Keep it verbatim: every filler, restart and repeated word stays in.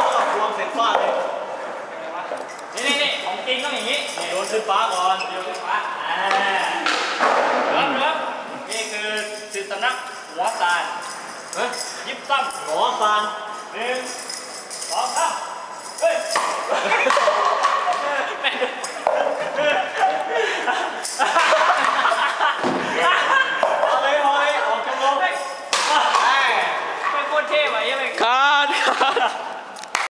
แล้วก็ควงเสร็จฟาดเลยนี่นี่นี่ของจริงต้องอย่างนี้นี่โยนขึ้นฟ้าก่อนโยนขึ้นฟ้าอ่าเริ่มเริ่มนี่คือสื่อสำนักหัวซานยิบซ้ำหมอซานหนึ่ง